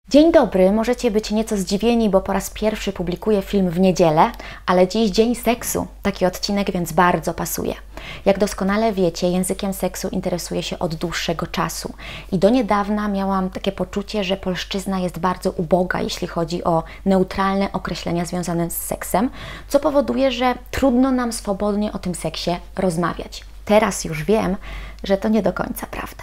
Dzień dobry, możecie być nieco zdziwieni, bo po raz pierwszy publikuję film w niedzielę, ale dziś dzień seksu, taki odcinek więc bardzo pasuje. Jak doskonale wiecie, językiem seksu interesuję się od dłuższego czasu i do niedawna miałam takie poczucie, że polszczyzna jest bardzo uboga, jeśli chodzi o neutralne określenia związane z seksem, co powoduje, że trudno nam swobodnie o tym seksie rozmawiać. Teraz już wiem, że to nie do końca prawda.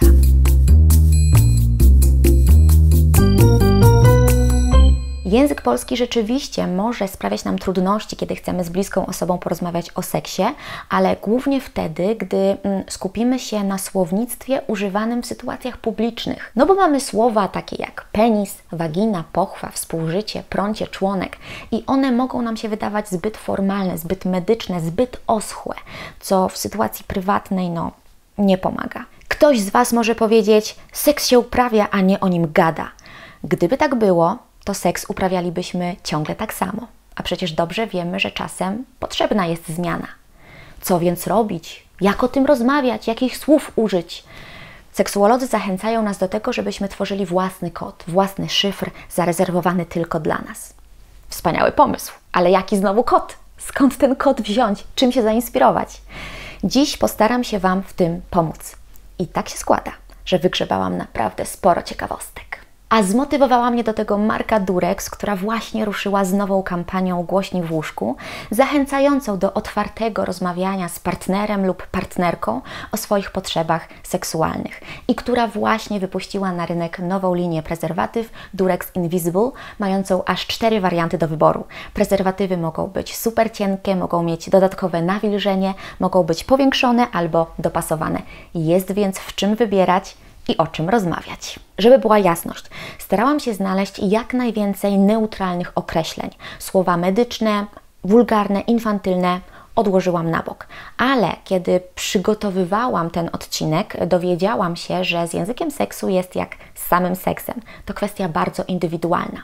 Język polski rzeczywiście może sprawiać nam trudności, kiedy chcemy z bliską osobą porozmawiać o seksie, ale głównie wtedy, gdy skupimy się na słownictwie używanym w sytuacjach publicznych. No bo mamy słowa takie jak penis, wagina, pochwa, współżycie, prącie, członek i one mogą nam się wydawać zbyt formalne, zbyt medyczne, zbyt oschłe, co w sytuacji prywatnej nie pomaga. Ktoś z Was może powiedzieć, seks się uprawia, a nie o nim gada. Gdyby tak było, to seks uprawialibyśmy ciągle tak samo. A przecież dobrze wiemy, że czasem potrzebna jest zmiana. Co więc robić? Jak o tym rozmawiać? Jakich słów użyć? Seksuolodzy zachęcają nas do tego, żebyśmy tworzyli własny kod, własny szyfr zarezerwowany tylko dla nas. Wspaniały pomysł, ale jaki znowu kod? Skąd ten kod wziąć? Czym się zainspirować? Dziś postaram się Wam w tym pomóc. I tak się składa, że wygrzebałam naprawdę sporo ciekawostek. A zmotywowała mnie do tego marka Durex, która właśnie ruszyła z nową kampanią Głośnik w łóżku, zachęcającą do otwartego rozmawiania z partnerem lub partnerką o swoich potrzebach seksualnych i która właśnie wypuściła na rynek nową linię prezerwatyw Durex Invisible, mającą aż 4 warianty do wyboru. Prezerwatywy mogą być super cienkie, mogą mieć dodatkowe nawilżenie, mogą być powiększone albo dopasowane. Jest więc w czym wybierać i o czym rozmawiać. Żeby była jasność, starałam się znaleźć jak najwięcej neutralnych określeń. Słowa medyczne, wulgarne, infantylne odłożyłam na bok. Ale kiedy przygotowywałam ten odcinek, dowiedziałam się, że z językiem seksu jest jak z samym seksem. To kwestia bardzo indywidualna.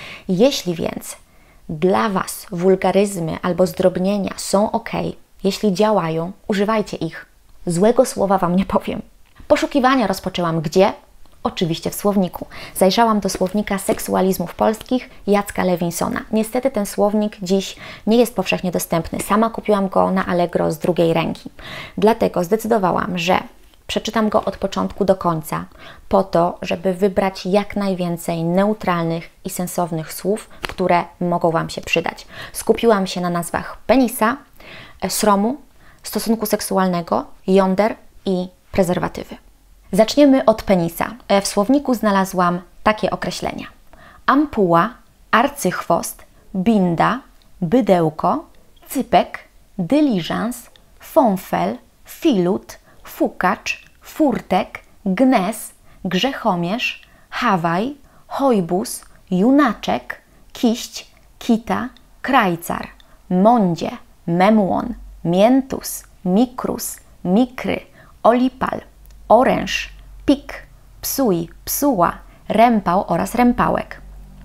Jeśli więc dla Was wulgaryzmy albo zdrobnienia są ok, jeśli działają, używajcie ich. Złego słowa Wam nie powiem. Poszukiwania rozpoczęłam gdzie? Oczywiście w słowniku. Zajrzałam do słownika seksualizmów polskich Jacka Lewinsona. Niestety ten słownik dziś nie jest powszechnie dostępny. Sama kupiłam go na Allegro z drugiej ręki. Dlatego zdecydowałam, że przeczytam go od początku do końca, po to, żeby wybrać jak najwięcej neutralnych i sensownych słów, które mogą Wam się przydać. Skupiłam się na nazwach penisa, sromu, stosunku seksualnego, jąder i prezerwatywy. Zaczniemy od penisa. W słowniku znalazłam takie określenia: ampuła, arcychwost, binda, bydełko, cypek, dyliżans, fąfel, filut, fukacz, furtek, gnes, grzechomierz, hawaj, hojbus, junaczek, kiść, kita, krajcar, mądzie, memłon, miętus, mikrus, mikry, olipal, oręż, pik, psuj, psuła, rępał oraz rępałek.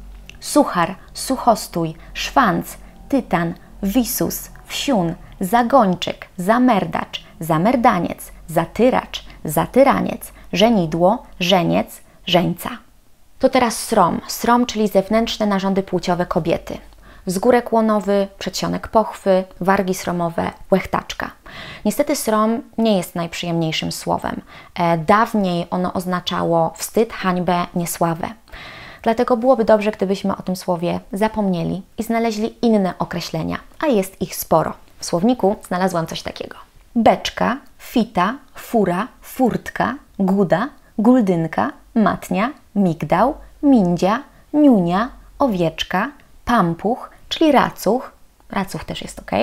Suchar, suchostój, szwanc, tytan, wisus, wsiun, zagończyk, zamerdacz, zamerdaniec, zatyracz, zatyraniec, żenidło, żeniec, żeńca. To teraz srom. Srom, czyli zewnętrzne narządy płciowe kobiety. Zgórek łonowy, przedsionek pochwy, wargi sromowe, łechtaczka. Niestety srom nie jest najprzyjemniejszym słowem. Dawniej ono oznaczało wstyd, hańbę, niesławę. Dlatego byłoby dobrze, gdybyśmy o tym słowie zapomnieli i znaleźli inne określenia, a jest ich sporo. W słowniku znalazłam coś takiego: beczka, fita, fura, furtka, guda, guldynka, matnia, migdał, mindzia, niunia, owieczka, pampuch, czyli racuch, racuch też jest ok,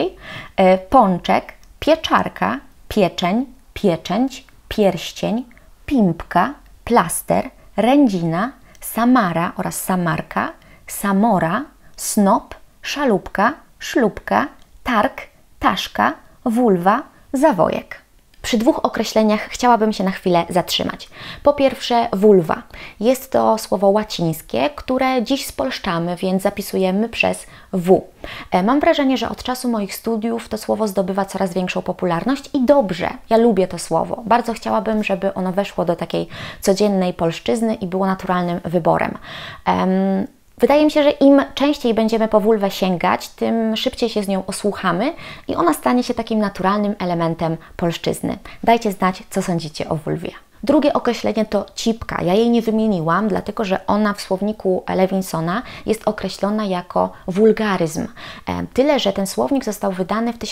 pączek, pieczarka, pieczeń, pieczęć, pierścień, pimpka, plaster, rędzina, samara oraz samarka, samora, snop, szalupka, szlupka, targ, taszka, wulwa, zawojek. Przy dwóch określeniach chciałabym się na chwilę zatrzymać. Po pierwsze, vulva. Jest to słowo łacińskie, które dziś spolszczamy, więc zapisujemy przez W. Mam wrażenie, że od czasu moich studiów to słowo zdobywa coraz większą popularność i dobrze, ja lubię to słowo. Bardzo chciałabym, żeby ono weszło do takiej codziennej polszczyzny i było naturalnym wyborem. Wydaje mi się, że im częściej będziemy po vulwę sięgać, tym szybciej się z nią osłuchamy i ona stanie się takim naturalnym elementem polszczyzny. Dajcie znać, co sądzicie o vulwie. Drugie określenie to cipka. Ja jej nie wymieniłam, dlatego że ona w słowniku Lewinsona jest określona jako wulgaryzm. Tyle, że ten słownik został wydany w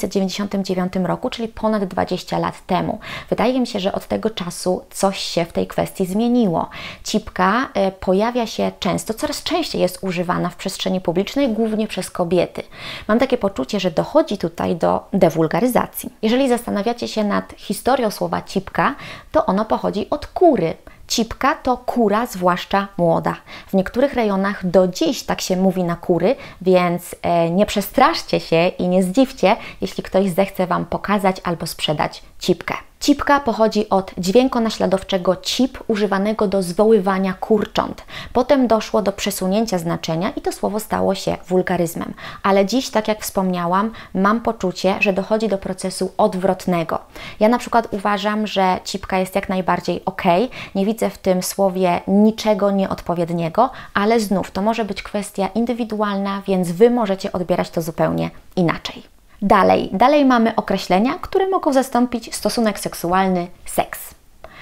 1999 roku, czyli ponad 20 lat temu. Wydaje mi się, że od tego czasu coś się w tej kwestii zmieniło. Cipka pojawia się często, coraz częściej jest używana w przestrzeni publicznej, głównie przez kobiety. Mam takie poczucie, że dochodzi tutaj do dewulgaryzacji. Jeżeli zastanawiacie się nad historią słowa cipka, to ono pochodzi od kury. Cipka to kura, zwłaszcza młoda. W niektórych rejonach do dziś tak się mówi na kury, więc nie przestraszcie się i nie zdziwcie, jeśli ktoś zechce Wam pokazać albo sprzedać cipkę. Cipka pochodzi od dźwiękonaśladowczego cip używanego do zwoływania kurcząt. Potem doszło do przesunięcia znaczenia i to słowo stało się wulgaryzmem. Ale dziś, tak jak wspomniałam, mam poczucie, że dochodzi do procesu odwrotnego. Ja na przykład uważam, że cipka jest jak najbardziej ok. Nie widzę w tym słowie niczego nieodpowiedniego, ale znów to może być kwestia indywidualna, więc Wy możecie odbierać to zupełnie inaczej. Dalej mamy określenia, które mogą zastąpić stosunek seksualny, seks.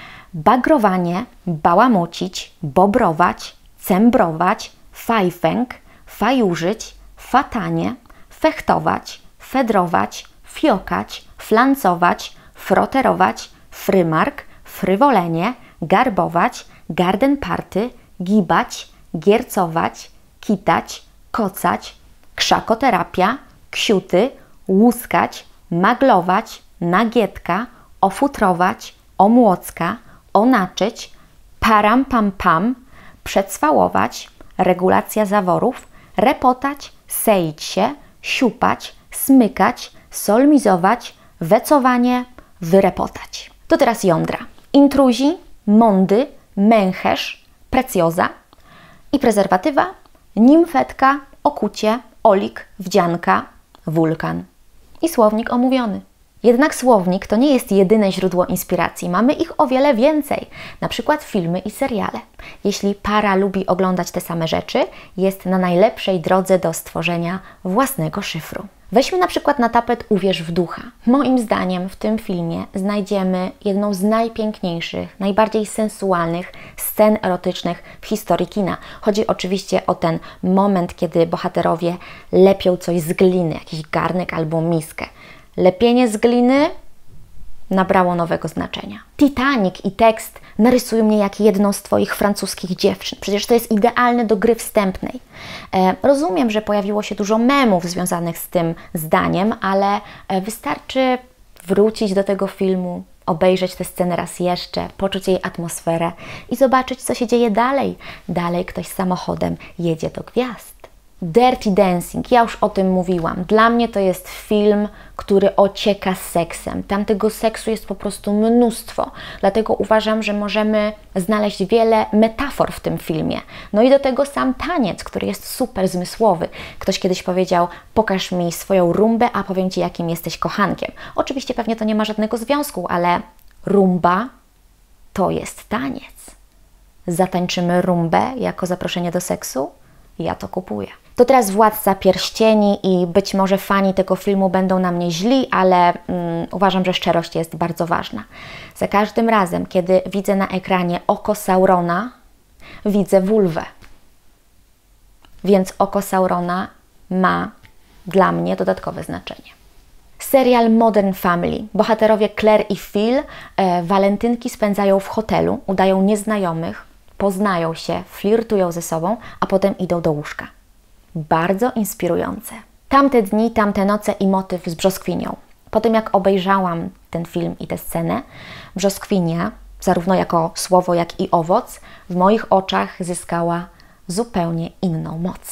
Bagrowanie, bałamucić, bobrować, cembrować, fajfęk, fajurzyć, fatanie, fechtować, fedrować, fiokać, flancować, froterować, frymark, frywolenie, garbować, gardenparty, gibać, giercować, kitać, kocać, krzakoterapia, ksiuty, łuskać, maglować, nagietka, ofutrować, omłocka, onaczyć, param pam pam, przecwałować, regulacja zaworów, repotać, seić się, siupać, smykać, solmizować, wecowanie, wyrepotać. To teraz jądra. Intruzi, mondy, męcherz, precjoza i prezerwatywa, nimfetka, okucie, olik, wdzianka, wulkan. I słownik omówiony. Jednak słownik to nie jest jedyne źródło inspiracji. Mamy ich o wiele więcej. Na przykład filmy i seriale. Jeśli para lubi oglądać te same rzeczy, jest na najlepszej drodze do stworzenia własnego szyfru. Weźmy na przykład na tapet Uwierz w ducha. Moim zdaniem w tym filmie znajdziemy jedną z najpiękniejszych, najbardziej sensualnych scen erotycznych w historii kina. Chodzi oczywiście o ten moment, kiedy bohaterowie lepią coś z gliny, jakiś garnek albo miskę. Lepienie z gliny nabrało nowego znaczenia. Titanic i tekst narysują mnie jak jedną z Twoich francuskich dziewczyn. Przecież to jest idealne do gry wstępnej. Rozumiem, że pojawiło się dużo memów związanych z tym zdaniem, ale wystarczy wrócić do tego filmu, obejrzeć tę scenę raz jeszcze, poczuć jej atmosferę i zobaczyć, co się dzieje dalej. Dalej ktoś samochodem jedzie do gwiazd. Dirty Dancing, ja już o tym mówiłam. Dla mnie to jest film, który ocieka seksem. Tam tego seksu jest po prostu mnóstwo. Dlatego uważam, że możemy znaleźć wiele metafor w tym filmie. No i do tego sam taniec, który jest super zmysłowy. Ktoś kiedyś powiedział, pokaż mi swoją rumbę, a powiem Ci, jakim jesteś kochankiem. Oczywiście pewnie to nie ma żadnego związku, ale rumba to jest taniec. Zatańczymy rumbę jako zaproszenie do seksu? Ja to kupuję. To teraz Władca Pierścieni i być może fani tego filmu będą na mnie źli, ale uważam, że szczerość jest bardzo ważna. Za każdym razem, kiedy widzę na ekranie oko Saurona, widzę vulwę. Więc oko Saurona ma dla mnie dodatkowe znaczenie. Serial Modern Family. Bohaterowie Claire i Phil walentynki spędzają w hotelu, udają nieznajomych, poznają się, flirtują ze sobą, a potem idą do łóżka. Bardzo inspirujące. Tamte dni, tamte noce i motyw z brzoskwinią. Po tym jak obejrzałam ten film i tę scenę, brzoskwinia, zarówno jako słowo, jak i owoc, w moich oczach zyskała zupełnie inną moc.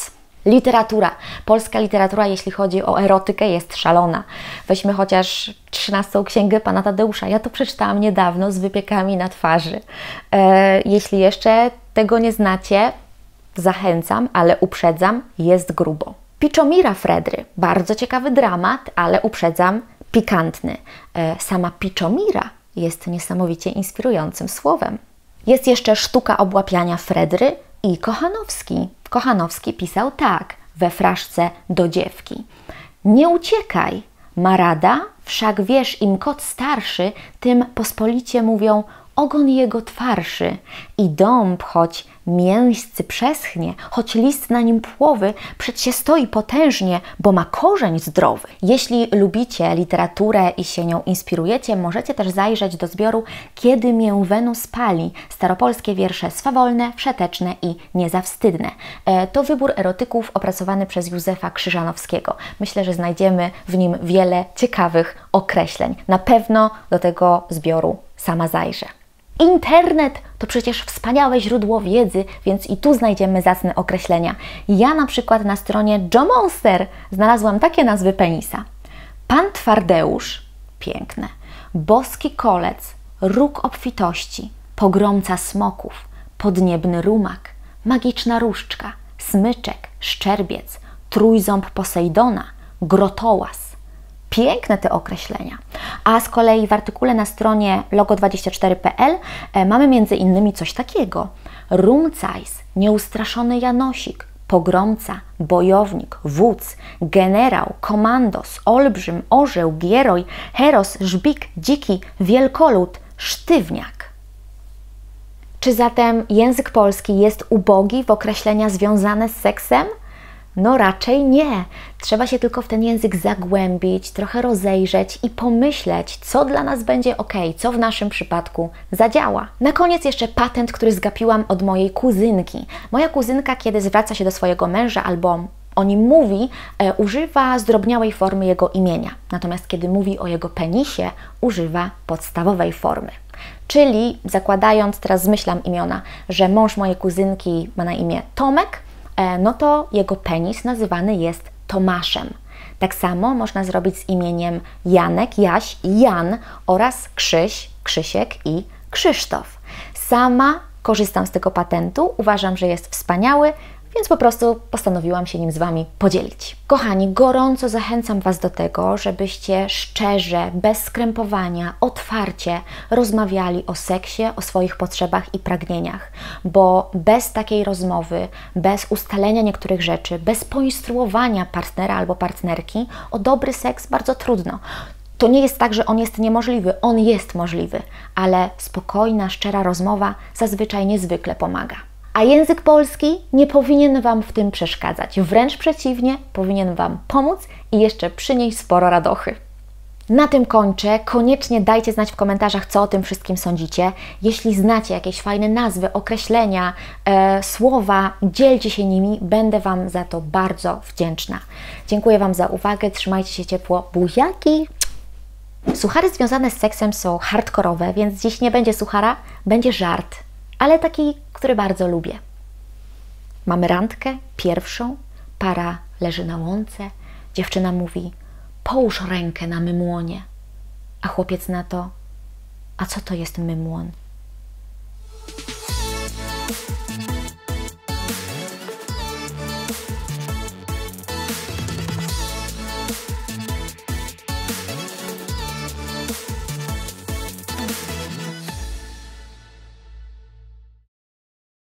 Literatura. Polska literatura, jeśli chodzi o erotykę, jest szalona. Weźmy chociaż 13 księgę pana Tadeusza. Ja to przeczytałam niedawno z wypiekami na twarzy. Jeśli jeszcze tego nie znacie, zachęcam, ale uprzedzam, jest grubo. Piczomira Fredry. Bardzo ciekawy dramat, ale uprzedzam, pikantny. Sama Piczomira jest niesamowicie inspirującym słowem. Jest jeszcze Sztuka obłapiania Fredry i Kochanowski. Kochanowski pisał tak, we fraszce do dziewki. Nie uciekaj, ma rada, wszak wiesz, im kot starszy, tym pospolicie mówią ogon jego twarszy i dąb, choć mięscy przeschnie, choć list na nim płowy, przed się stoi potężnie, bo ma korzeń zdrowy. Jeśli lubicie literaturę i się nią inspirujecie, możecie też zajrzeć do zbioru Kiedy mię Wenus pali. Staropolskie wiersze swawolne, wszeteczne i niezawstydne. To wybór erotyków opracowany przez Józefa Krzyżanowskiego. Myślę, że znajdziemy w nim wiele ciekawych określeń. Na pewno do tego zbioru sama zajrzę. Internet to przecież wspaniałe źródło wiedzy, więc i tu znajdziemy zacne określenia. Ja na przykład na stronie Joe Monster znalazłam takie nazwy penisa. Pan Twardeusz, piękne, boski kolec, róg obfitości, pogromca smoków, podniebny rumak, magiczna różdżka, smyczek, szczerbiec, trójząb Posejdona, grotołaz. Piękne te określenia. A z kolei w artykule na stronie logo24.pl mamy między innymi coś takiego. Rumcajs, nieustraszony Janosik, pogromca, bojownik, wódz, generał, komandos, olbrzym, orzeł, gieroj, heros, żbik, dziki, wielkolud, sztywniak. Czy zatem język polski jest ubogi w określenia związane z seksem? No raczej nie. Trzeba się tylko w ten język zagłębić, trochę rozejrzeć i pomyśleć, co dla nas będzie ok, co w naszym przypadku zadziała. Na koniec jeszcze patent, który zgapiłam od mojej kuzynki. Moja kuzynka, kiedy zwraca się do swojego męża albo o nim mówi, używa zdrobniałej formy jego imienia. Natomiast kiedy mówi o jego penisie, używa podstawowej formy. Czyli zakładając, teraz zmyślam imiona, że mąż mojej kuzynki ma na imię Tomek, no to jego penis nazywany jest Tomaszem. Tak samo można zrobić z imieniem Janek, Jaś i Jan oraz Krzyś, Krzysiek i Krzysztof. Sama korzystam z tego patentu, uważam, że jest wspaniały, więc po prostu postanowiłam się nim z Wami podzielić. Kochani, gorąco zachęcam Was do tego, żebyście szczerze, bez skrępowania, otwarcie rozmawiali o seksie, o swoich potrzebach i pragnieniach, bo bez takiej rozmowy, bez ustalenia niektórych rzeczy, bez poinstruowania partnera albo partnerki o dobry seks bardzo trudno. To nie jest tak, że on jest niemożliwy, on jest możliwy, ale spokojna, szczera rozmowa zazwyczaj niezwykle pomaga. A język polski nie powinien Wam w tym przeszkadzać. Wręcz przeciwnie, powinien Wam pomóc i jeszcze przynieść sporo radochy. Na tym kończę. Koniecznie dajcie znać w komentarzach, co o tym wszystkim sądzicie. Jeśli znacie jakieś fajne nazwy, określenia, słowa, dzielcie się nimi. Będę Wam za to bardzo wdzięczna. Dziękuję Wam za uwagę. Trzymajcie się ciepło. Buziaki! Suchary związane z seksem są hardkorowe, więc dziś nie będzie suchara, będzie żart. Ale taki, który bardzo lubię. Mamy randkę, pierwszą, para leży na łące, dziewczyna mówi, połóż rękę na mym łonie, a chłopiec na to, a co to jest mym łon?